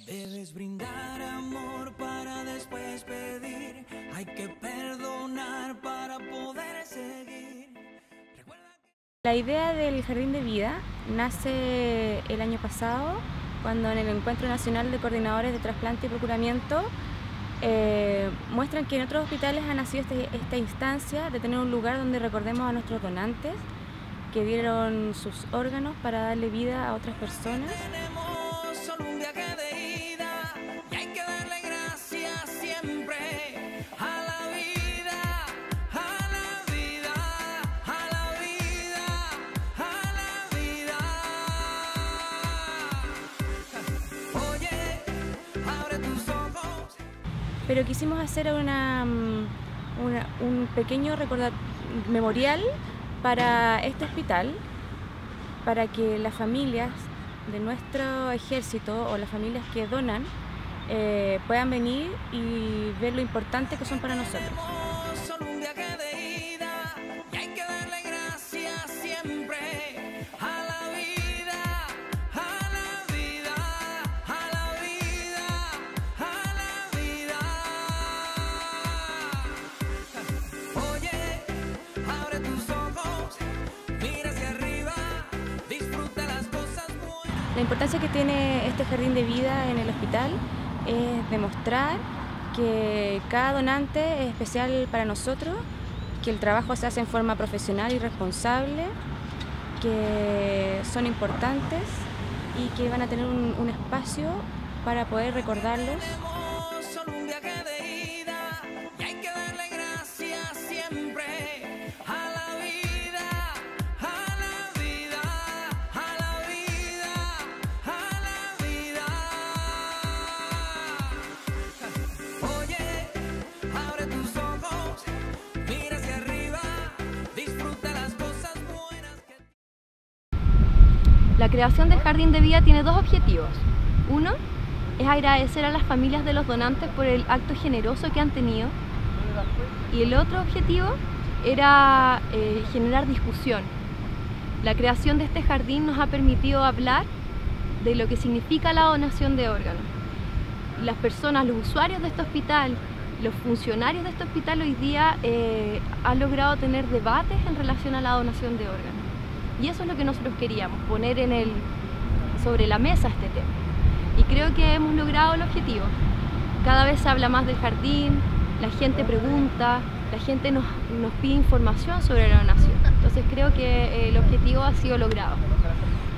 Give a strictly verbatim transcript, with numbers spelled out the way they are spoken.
Debes brindar amor para después pedir. Hay que perdonar para poder seguir. Recuerda que... La idea del Jardín de Vida nace el año pasado, cuando en el Encuentro Nacional de Coordinadores de Trasplante y Procuramiento eh, muestran que en otros hospitales ha nacido este, esta instancia de tener un lugar donde recordemos a nuestros donantes que dieron sus órganos para darle vida a otras personas. Tenemos solo un viaje de ida y hay que darle gracias siempre a la vida, a la vida, a la vida, a la vida. Oye, abre tus ojos. Pero quisimos hacer una, una, un pequeño recordar, memorial para este hospital, para que las familias de nuestro ejército o las familias que donan eh, puedan venir y ver lo importante que son para nosotros. Tenemos solo un viaje de ida y hay que darle gracias siempre a la vida, a la vida, a la vida, a la vida. Oye, abre tus ojos, mira hacia arriba, disfruta las cosas buenas. La importancia que tiene este jardín de vida en el hospital es demostrar que cada donante es especial para nosotros, que el trabajo se hace en forma profesional y responsable, que son importantes y que van a tener un, un espacio para poder recordarlos. Tenemos solo un viaje de ida y hay que darle gracias siempre a la vida, a la vida, a la vida, a la vida. Oye, abre tus ojos, mira hacia arriba, disfruta las cosas buenas que... La creación del Jardín de Vida tiene dos objetivos. Uno es agradecer a las familias de los donantes por el acto generoso que han tenido. Y el otro objetivo era eh, generar discusión. La creación de este jardín nos ha permitido hablar de lo que significa la donación de órganos. Las personas, los usuarios de este hospital, los funcionarios de este hospital hoy día eh, han logrado tener debates en relación a la donación de órganos. Y eso es lo que nosotros queríamos, poner en el, sobre la mesa este tema. Y creo que hemos logrado el objetivo. Cada vez se habla más del jardín, la gente pregunta, la gente nos, nos pide información sobre la donación. Entonces creo que el objetivo ha sido logrado.